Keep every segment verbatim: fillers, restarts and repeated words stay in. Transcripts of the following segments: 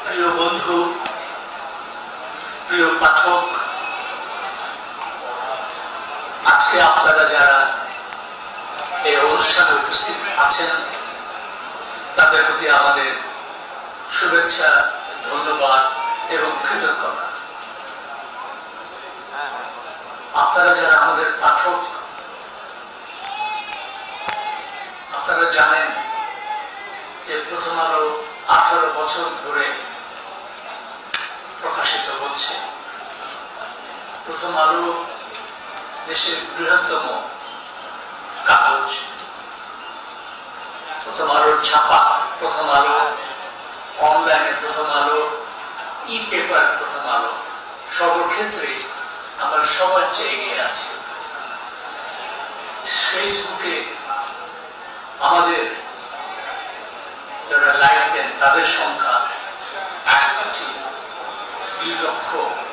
প্রিয় বন্ধু, প্রিয় পাঠক, আজকে আপনারা যারা এই অনুষ্ঠানে উপস্থিত আছেন তাদের প্রতি আমাদের শুভেচ্ছা, ধন্যবাদ এবং কৃতজ্ঞতা। আপনারা যারা আমাদের পাঠক, আপনারা জানেন যে প্রথম আলো আঠারো বছর ধরে প্রকাশিত হচ্ছে। প্রথম আলো দেশের বৃহত্তম কাগজ। প্রথম আলোর ছাপা, প্রথম আলো অনলাইনে, প্রথম আলো ই পেপার, প্রথম আলো সর্বক্ষেত্রে আমরা সবার চেয়ে এগিয়ে আছি। ফেসবুকে আমাদের যারা লাইক দেন তাদের সংখ্যা এক কোটি দুই লক্ষ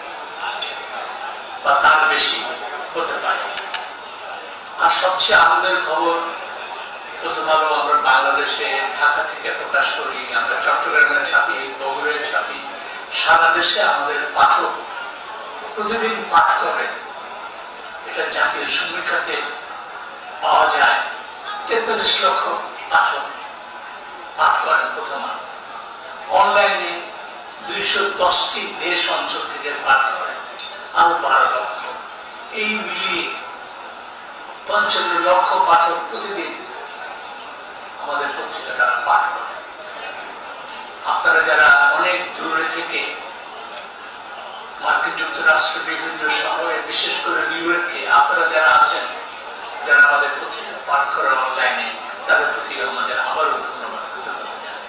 বা তার বেশি হতে পারে। আর সবচেয়ে আনন্দের খবর, প্রথম আলো আমরা বাংলাদেশে ঢাকা থেকে প্রকাশ করি, আমরা চট্টগ্রামে ছাপি, বগুড়ায় ছাপি। সারা দেশে আমাদের পাঠক প্রতিদিন পাঠ করেন। এটা জাতীয় সমীক্ষাতে পাওয়া যায়। তেতাল্লিশ লক্ষ পাঠক পাঠ করেন প্রথম আলো। অনলাইনে দুইশো দশটি দেশ অঞ্চল থেকে পাঠ করেন আরো বারো লক্ষ। এই মিলিয়ে পঞ্চান্ন লক্ষ পাঠক প্রতিদিন আমাদের পত্রিকাটা পাঠ করেন। আপনারা যারা অনেক দূরে থেকে মার্কিন যুক্তরাষ্ট্রের বিভিন্ন শহরে, বিশেষ করে নিউ ইয়র্কে আপনারা যারা আছেন, যারা আমাদের পত্রিকা পাঠ করেন অনলাইনে, তাদের প্রতি আমাদের আবারও ধন্যবাদ, কৃতজ্ঞতা জানাই।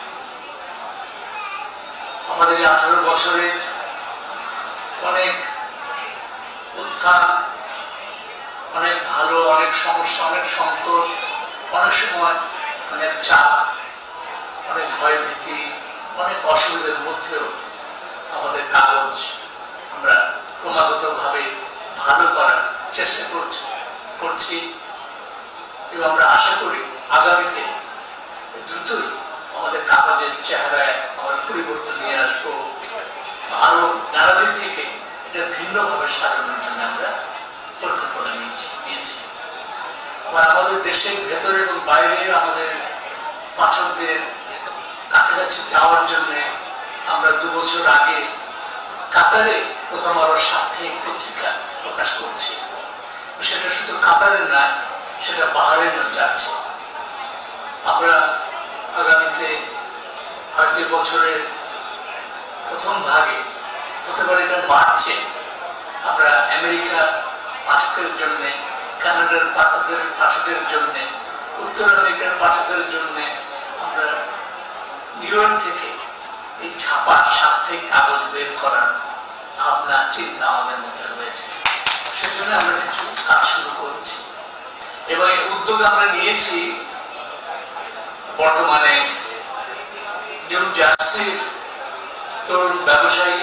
আমাদের এই আঠারো বছরে অনেক উত্থান, অনেক ভালো, অনেক সমস্যা, অনেক সংকট, অনেক সময় অনেক চাপ, অনেক ভয় ভীতি, অনেক অসুবিধার মধ্যেও আমাদের কাগজ আমরা ক্রমাগত ভাবে ভালো করার চেষ্টা করছি করছি এবং আমরা আশা করি আগামীতে দ্রুতই আমাদের কাগজের চেহারায় আমরা পরিবর্তন নিয়ে আসবো। আরো নানা দিক থেকে এটা ভিন্নভাবে সাজানোর জন্য আমরা পরিকল্পনা নিয়েছি নিয়েছি আবার আমাদের দেশের ভেতরে এবং বাইরে আমাদের পাঠকদের কাছাকাছি যাওয়ার জন্য আমরা দু বছর আগে কাতারে প্রথম আলো সাপ্তাহিক পত্রিকা প্রকাশ করছি। সেটা শুধু কাতারে না, সেটা বাহারেইনও যাচ্ছে। আমরা আগামীতে হয়তো বছরের প্রথম ভাগে, হতে পারে এটা মার্চে, আমরা আমেরিকা পাঠকের জন্য, কানাডার পাঠকের পাঠকের জন্য, উত্তর আমেরিকার পাঠকের জন্য আমরা নিউ ইয়র্ক থেকে এই ছাপা সাপ্তাহিক কাগজ বের করার ভাবনা চিন্তা আমাদের মধ্যে রয়েছে। সেজন্য আমরা কিছু কাজ শুরু করেছি এবং এই উদ্যোগ আমরা নিয়েছি। বর্তমানে নিউ জার্সির তরুণ ব্যবসায়ী,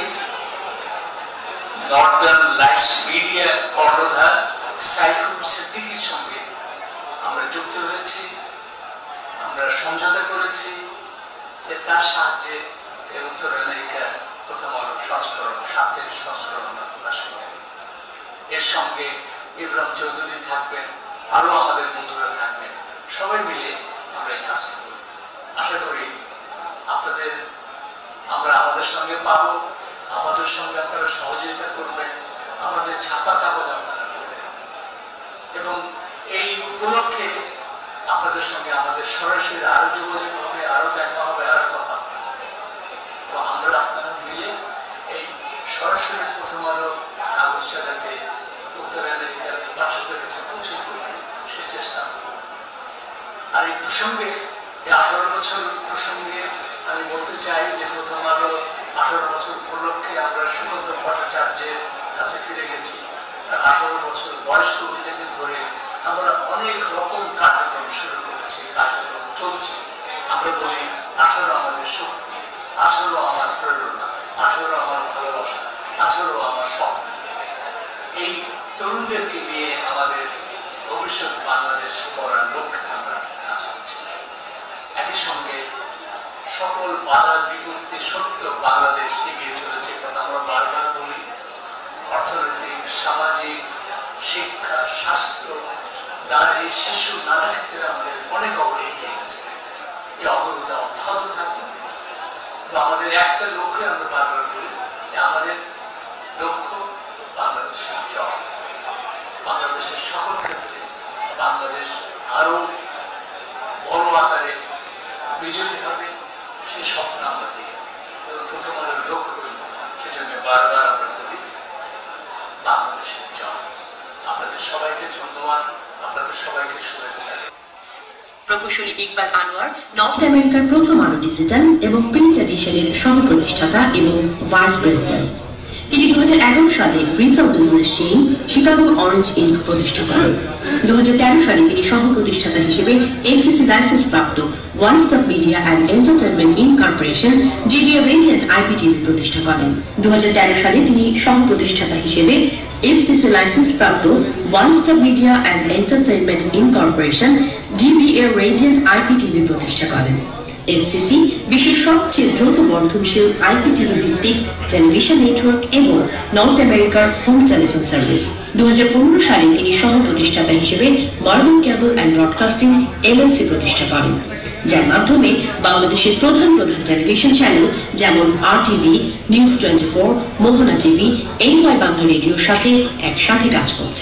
নর্দার্ন লাইটস মিডিয়া কর্ণধার সাইফুল সিদ্দিকীর সঙ্গে আমরা যুক্ত হয়েছি। আমরা সমঝোতা করেছি যে তার সাহায্যে উত্তর আমেরিকার প্রথম আলো সংস্করণ, সাপ্তাহিক সংস্করণ আমরা প্রকাশ করব। এর সঙ্গে ইব্রাহিম চৌধুরী থাকবেন, আরো আমাদের বন্ধুরা থাকবেন। সবাই মিলে আমরা এই কাজটা করব। আশা করি আপনাদের আমরা আমাদের সঙ্গে পাবো, আমাদের সঙ্গে আপনারা সহযোগিতা করবেন, আমাদের ছাপা কাগজ আপনারা করবেন এবং এই উপলক্ষে আপনাদের সঙ্গে আমাদের সরাসরি আরো যোগাযোগ হবে, আরো দেখা হবে, আরো কথা হবে এবং আমরা আপনারা মিলে এই সরাসরি প্রথম আলো কাগজটা যাতে উত্তর আমেরিকার পাঠকদের কাছে পৌঁছে করবে সে চেষ্টা করব। আর এই প্রসঙ্গে, এই আঠারো বছর প্রসঙ্গে আমি বলতে চাই যে প্রথম আলো আঠারো বছর উপলক্ষে আমরা সুকান্ত ভট্টাচার্যের কাছে ফিরে গেছি। তার আঠারো বছর বয়স কবি থেকে ধরে আমরা অনেক রকম কার্যক্রম শুরু করেছি, কার্যক্রম চলছে। আমরা বলি আঠারো আমাদের শক্তি, আঠারো আমার প্রেরণা, আঠারো আমার ভালোবাসা, আঠারো আমার স্বপ্ন। এই তরুণদেরকে নিয়ে আমাদের ভবিষ্যৎ বাংলাদেশ গড়ার লক্ষ্যে আমরা কাজ করছি। একই সঙ্গে সকল বাধার বিপরীতে সত্য বাংলাদেশ এগিয়ে চলেছে, কথা আমরা বারবার বলি। অর্থনৈতিক, সামাজিক, শিক্ষা, স্বাস্থ্য, নারী, শিশু, নানা ক্ষেত্রে আমাদের অনেক অগ্রগতি গেছে। এই অগ্রগতি অব্যাহত থাকবে। আমাদের একটা লক্ষ্যে আমরা বারবার বলি যে আমাদের লক্ষ্য বাংলাদেশের জয়, বাংলাদেশের সকল ক্ষেত্রে বাংলাদেশ আরো বড় আকারে বিজয়ী হবে, সেই স্বপ্ন আমরা দেখি। প্রথম আমাদের লক্ষ্য, সেজন্য বারবার আমরা বলি বাংলাদেশের জয়। আপনাদের সবাইকে ধন্যবাদ, আপনাদের সবাইকে শুভেচ্ছা। প্রকৌশলী ইকবাল আনোয়ার নর্থ আমেরিকার প্রথম আলো ডিজিটাল এবং প্রিন্ট এডিশনের সহ-প্রতিষ্ঠাতা এবং ভাইস প্রেসিডেন্ট। তিনি দু হাজার এগারো সালে retail business chain Chicago orange Inc প্রতিষ্ঠা করেন। দু হাজার তেরো সালে তিনি সহ-প্রতিষ্ঠাতা হিসেবে এফসিসি লাইসেন্স প্রাপ্ত one stop media and entertainment incorporation DBA radiant IPTV প্রতিষ্ঠা করেন। দু হাজার তেরো সালে তিনি সহ-প্রতিষ্ঠাতা হিসেবে এফসিসি লাইসেন্স প্রাপ্ত one stop media and entertainment incorporation DBA radiant IPTV প্রতিষ্ঠা করেন। এফসিসি বিশ্বের সবচেয়ে দ্রুত বর্ধনশীল আইপিটিভি ভিত্তিক টেলিভিশন নেটওয়ার্ক এবং নর্থ আমেরিকার হোম টেলিফোন সার্ভিস। দু হাজার পনেরো সালে তিনি সহ-প্রতিষ্ঠাতা হিসেবে Marvel cable and broadcasting LLC প্রতিষ্ঠা করেন, যার মাধ্যমে বাংলাদেশের প্রধান প্রধান টেলিভিশন চ্যানেল যেমন R TV, news twenty four, Mohona TV, NY Bangla রেডিওর সাথে একসাথে কাজ করছে।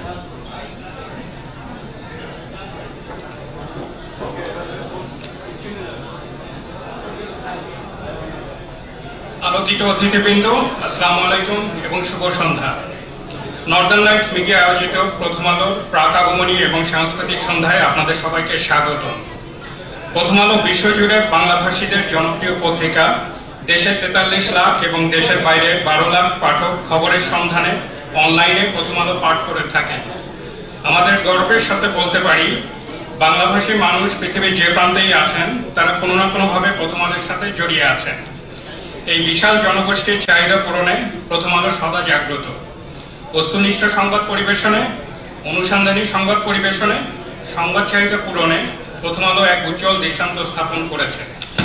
আলোকিত অতিথিবৃন্দ, আসসালামু আলাইকুম এবং শুভ সন্ধ্যা। নর্দার্ন লাইটস মিডিয়া আয়োজিত প্রথম আলোর প্রাক আগমনী এবং সাংস্কৃতিক সন্ধ্যায় আপনাদের সবাইকে স্বাগত। প্রথম আলো বিশ্বজুড়ে বাংলাভাষীদের জনপ্রিয় পত্রিকা। দেশের তেতাল্লিশ লাখ এবং দেশের বাইরে বারো লাখ পাঠক খবরের সন্ধানে অনলাইনে প্রথম আলো পাঠ করে থাকেন। আমাদের গর্বের সাথে বলতে পারি, বাংলাভাষী মানুষ পৃথিবীর যে প্রান্তেই আছেন তারা কোনো না কোনোভাবে প্রথম আলোর সাথে জড়িয়ে আছেন। এই বিশাল জনগোষ্ঠীর চাহিদা পূরণে প্রথম আলো সদা জাগ্রত। বস্তুনিষ্ঠ সংবাদ পরিবেশনে, অনুসন্ধানী সংবাদ পরিবেশনে, সংবাদ চাহিদা পূরণে প্রথম আলো এক উজ্জ্বল দৃষ্টান্ত স্থাপন করেছে।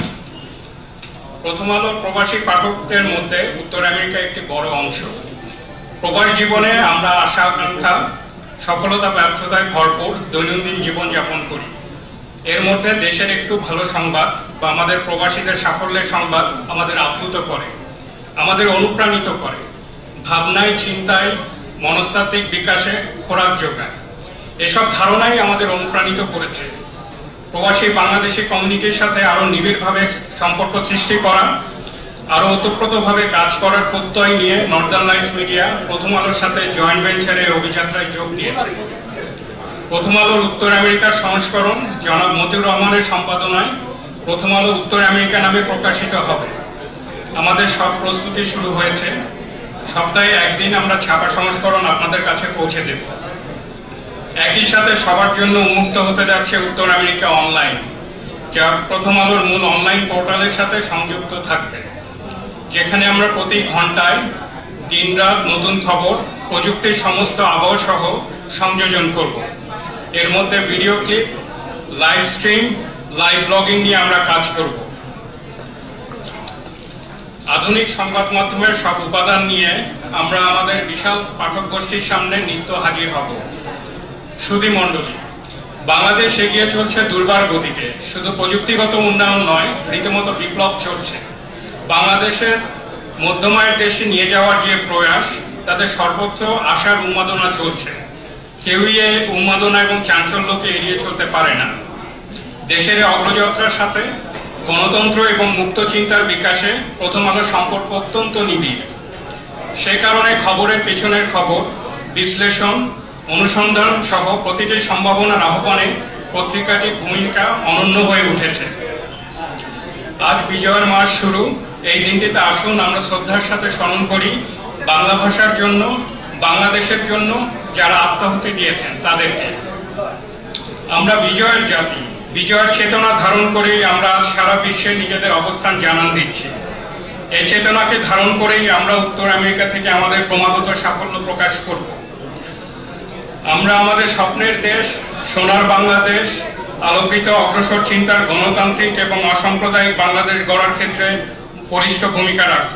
প্রথম আলোর প্রবাসী পাঠকদের মধ্যে উত্তর আমেরিকা একটি বড় অংশ। প্রবাস জীবনে আমরা আশা আকাঙ্ক্ষা, সফলতা ব্যর্থতায় ভরপুর দৈনন্দিন জীবন যাপন করি। এর মধ্যে দেশের একটু ভালো সংবাদ বা আমাদের প্রবাসীদের সাফল্যের সংবাদ আমাদের আপ্লুত করে, আমাদের অনুপ্রাণিত করে, ভাবনায়, চিন্তায়, মনস্তাত্ত্বিক বিকাশে খোরাক যোগায়। এসব ধারণাই আমাদের অনুপ্রাণিত করেছে প্রবাসী বাংলাদেশি কমিউনিটির সাথে আরো নিবিড়ভাবে সম্পর্ক সৃষ্টি করা, আরো ওতপ্রোতভাবে কাজ করার প্রত্যয় নিয়ে নর্দার্ন লাইটস মিডিয়া প্রথম আলোর সাথে জয়েন্ট ভেঞ্চারে অভিযাত্রায় যোগ দিয়েছে। প্রথম আলোর উত্তর আমেরিকার সংস্করণ জনাব মতিউর রহমানের সম্পাদনায় প্রথম আলো উত্তর আমেরিকা নামে প্রকাশিত হবে। আমাদের সব প্রস্তুতি শুরু হয়েছে। সপ্তাহে একদিন আমরা ছাপা সংস্করণ আপনাদের কাছে পৌঁছে দেব। একই সাথে সবার জন্য উন্মুক্ত হতে যাচ্ছে উত্তর আমেরিকা অনলাইন, যা প্রথম আলোর মূল অনলাইন পোর্টালের সাথে সংযুক্ত থাকবে, যেখানে আমরা প্রতি ঘন্টায় দিনরাত নতুন খবর, প্রযুক্তির সমস্ত আবহ সহ সংযোজন করব। এর মধ্যে video clip, live stream, live blogging নিয়ে আমরা কাজ করব। আধুনিক সংবাদ মাধ্যমের সব উপাদান নিয়ে আমরা আমাদের বিশাল পাঠক গোষ্ঠীর সামনে নিত্য হাজির হব। সুধী মণ্ডলী, বাংলাদেশ এগিয়ে চলছে দুর্বার গতিতে। শুধু প্রযুক্তিগত উন্নয়ন নয়, রীতিমতো বিপ্লব চলছে। বাংলাদেশের মধ্যমায়ের দেশে নিয়ে যাওয়ার যে প্রয়াস, তাতে সর্বত্র আশার উন্মাদনা চলছে। কেউই এই উন্মাদনা এবং চাঞ্চল্যকে এড়িয়ে চলতে পারে না। দেশের অগ্রযাত্রার সাথে গণতন্ত্র এবং মুক্ত চিন্তার বিকাশে প্রথম আলোর সম্পর্ক অত্যন্ত নিবিড়। সে কারণে খবরের পেছনের খবর, বিশ্লেষণ, অনুসন্ধান সহ প্রতিটি সম্ভাবনার আহ্বানে পত্রিকাটির ভূমিকা অনন্য হয়ে উঠেছে। আজ বিজয়ের মাস শুরু। এই দিনটিতে আসুন আমরা শ্রদ্ধার সাথে স্মরণ করি বাংলা ভাষার জন্য, বাংলাদেশের জন্য যারা আত্মাহুতি দিয়েছেন তাদেরকে। আমরা বিজয়ের জাতি, বিজয়ের চেতনা ধারণ করেই আমরা সারা বিশ্বে নিজেদের অবস্থান জানান দিচ্ছি। এই চেতনাকে ধারণ করেই আমরা উত্তর আমেরিকা থেকে আমাদের ক্রমাগত সাফল্য প্রকাশ করব। আমরা আমাদের স্বপ্নের দেশ, সোনার বাংলাদেশ, আলোকিত অগ্রসর চিন্তার গণতান্ত্রিক এবং অসাম্প্রদায়িক বাংলাদেশ গড়ার ক্ষেত্রে বলিষ্ঠ ভূমিকা রাখব।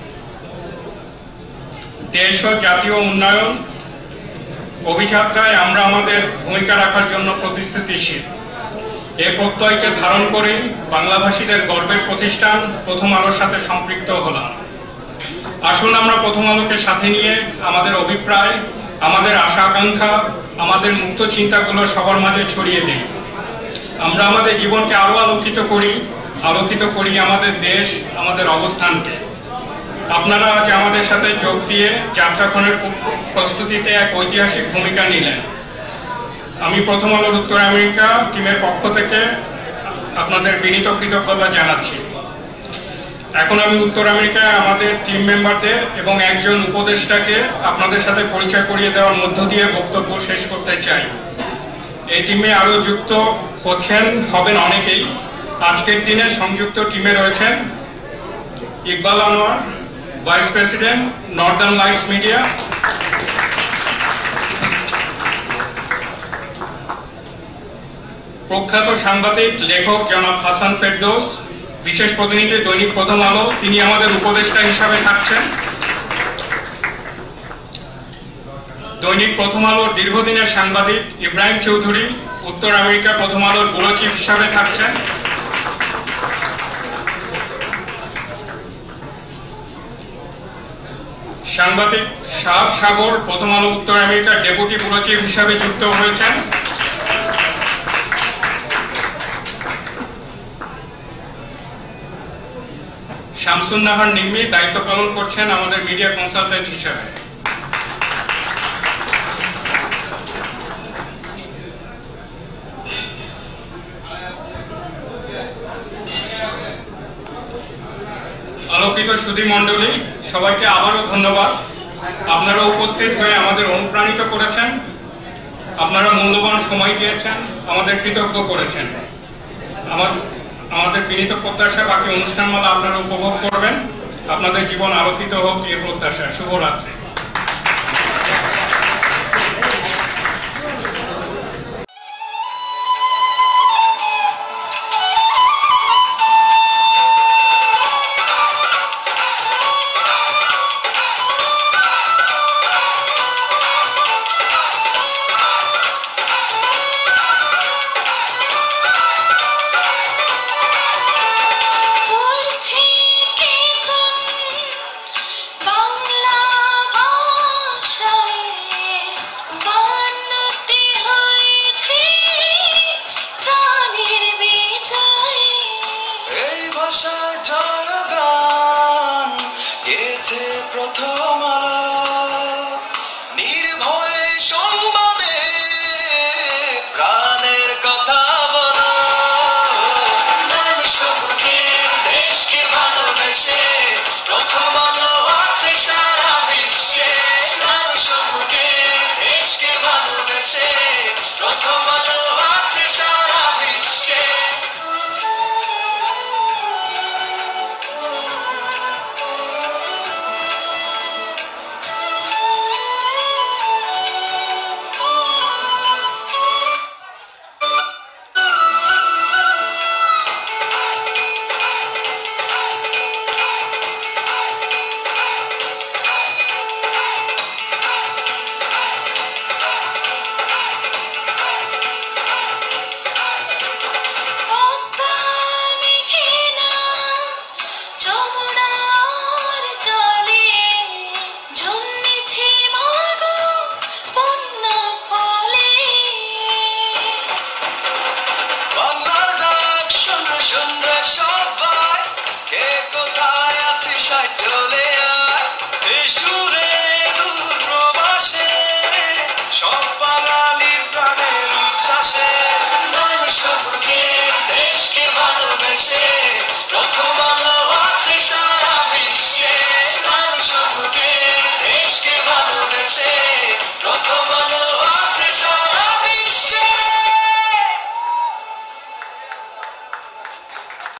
দেশ ও জাতীয় উন্নয়ন অভিযাত্রায় আমরা আমাদের ভূমিকা রাখার জন্য প্রতিশ্রুতিশীল। এ প্রত্যয়কে ধারণ করে বাংলাভাষীদের গর্বের প্রতিষ্ঠান প্রথম আলোর সাথে সম্পৃক্ত হলাম। আসুন আমরা প্রথম আলোকে সাথে নিয়ে আমাদের অভিপ্রায়, আমাদের আশা আকাঙ্ক্ষা, আমাদের মুক্ত চিন্তাগুলো সবার মাঝে ছড়িয়ে দিই। আমরা আমাদের জীবনকে আরো আলোকিত করি, আলোকিত করি আমাদের দেশ, আমাদের অবস্থানকে। আপনারা আজ আমাদের সাথে যোগ দিয়ে যাত্রাক্ষণের প্রস্তুতিতে এক ঐতিহাসিক ভূমিকা নিলেন। আমি প্রথম আলোর উত্তর আমেরিকা টিমের পক্ষ থেকে আপনাদের বিনীত কৃতজ্ঞতা জানাচ্ছি। এখন আমি উত্তর আমেরিকায় আমাদের টিম মেম্বারদের এবং একজন উপদেষ্টাকে আপনাদের সাথে পরিচয় করিয়ে দেওয়ার মধ্য দিয়ে বক্তব্য শেষ করতে চাই। এই টিমে আরো যুক্ত হচ্ছেন হবেন অনেকেই। আজকের দিনে সংযুক্ত টিমে রয়েছেন Iqbal Anwar, vice president, northern lights media, প্রখ্যাত সাংবাদিক লেখক জনাব হাসান ফেরদৌস, বিশেষ প্রতিনিধি দৈনিক প্রথম আলো, তিনি আমাদের উপদেষ্টা হিসাবে থাকছেন। দৈনিক প্রথম আলোর দীর্ঘদিনের সাংবাদিক ইব্রাহিম চৌধুরী উত্তর আমেরিকা প্রথম আলোর ব্যুরো চিফ হিসাবে থাকছেন। সাংবাদিক শাহাব সাগর প্রথম আলো উত্তর আমেরিকার ডেপুটি ব্যুরো চিফ হিসাবে যুক্ত হয়েছেন। শামসুন নাহার নিম্মি দায়িত্ব পালন করছেন আমাদের মিডিয়া কনসালটেন্ট হিসাবে। আলোকিত সুধী মণ্ডলী, সবাইকে আবারও ধন্যবাদ। আপনারা উপস্থিত হয়ে আমাদের অনুপ্রাণিত করেছেন, আপনারা মূল্যবান সময় দিয়েছেন, আমাদের কৃতজ্ঞ করেছেন। আমার আমাদের বিনীত প্রত্যাশা বাকি অনুষ্ঠানমালা আপনারা উপভোগ করবেন। আপনাদের জীবন আলোকিত হোক এই প্রত্যাশা। শুভরাত্রি। দেশকে ভালোবেসে প্রথম